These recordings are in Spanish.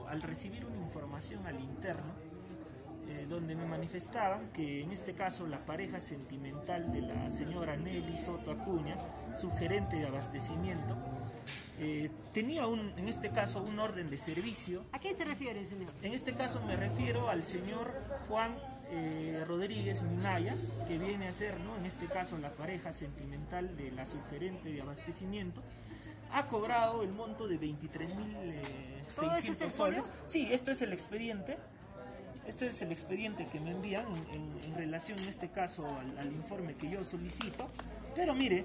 al recibir una información al interno, donde me manifestaban que en este caso la pareja sentimental de la señora Nelly Soto Acuña, su gerente de abastecimiento, tenía en este caso un orden de servicio. ¿A quién se refiere, señor? En este caso me refiero al señor Juan Rodríguez Minaya, que viene a ser, ¿no?, en este caso la pareja sentimental de la subgerente de abastecimiento. Ha cobrado el monto de 23.600 soles. Sí, esto es el expediente. Esto es el expediente que me envían en relación, en este caso, al informe que yo solicito. Pero mire,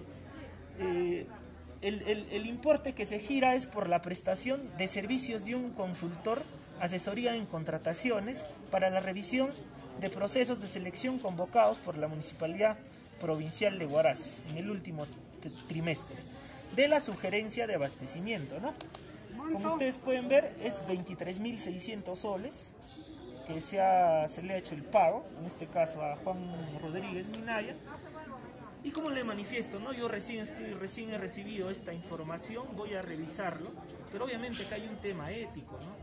el importe que se gira es por la prestación de servicios de un consultor, asesoría en contrataciones, para la revisión de procesos de selección convocados por la Municipalidad Provincial de Huaraz en el último trimestre, de la sugerencia de abastecimiento, ¿no? Como ustedes pueden ver, es 23.600 soles que se le ha hecho el pago, en este caso a Juan Rodríguez Minaya. Y como le manifiesto, ¿no?, yo recién he recibido esta información, voy a revisarlo, pero obviamente que hay un tema ético, ¿no?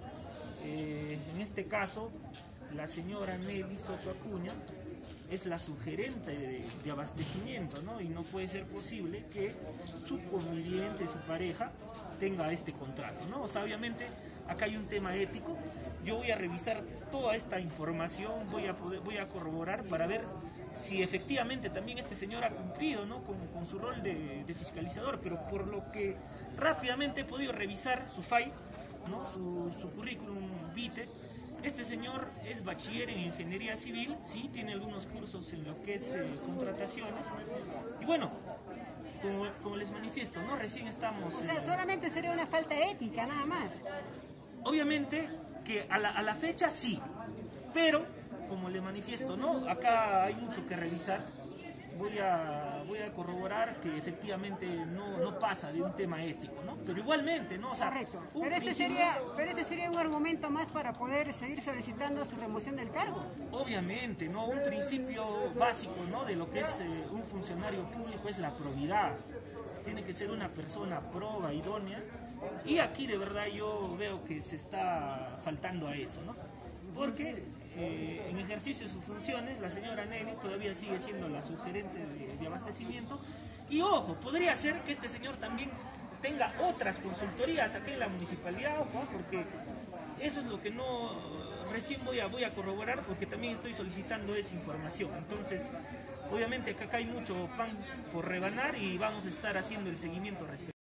En este caso, la señora Nelly Soto Acuña es la subgerente de abastecimiento, ¿no? Y no puede ser posible que su conviviente, su pareja, tenga este contrato, ¿no? O sea, obviamente acá hay un tema ético. Yo voy a revisar toda esta información, voy a corroborar para ver si efectivamente también este señor ha cumplido, ¿no?, con su rol de fiscalizador, pero por lo que rápidamente he podido revisar su FAI, ¿no?, su currículum vitae. Este señor es bachiller en ingeniería civil, sí, tiene algunos cursos en lo que es contrataciones. Y bueno, como les manifiesto, ¿no?, recién estamos... O sea, solamente sería una falta ética, nada más. Obviamente que a la fecha sí, pero como le manifiesto, ¿no?, acá hay mucho que revisar. Voy a corroborar que efectivamente no pasa de un tema ético, ¿no? Pero igualmente, ¿no? O sea, correcto. Pero este sería un argumento más para poder seguir solicitando su remoción del cargo. Obviamente, ¿no? Un principio básico, ¿no?, de lo que es un funcionario público es la probidad. Tiene que ser una persona proba, idónea. Y aquí de verdad yo veo que se está faltando a eso, ¿no? Porque en ejercicio de sus funciones la señora Nelly todavía sigue siendo la subgerente de abastecimiento. Y ojo, podría ser que este señor también tenga otras consultorías aquí en la municipalidad, ojo, porque eso es lo que recién voy a corroborar, porque también estoy solicitando esa información. Entonces, obviamente que acá hay mucho pan por rebanar y vamos a estar haciendo el seguimiento respecto.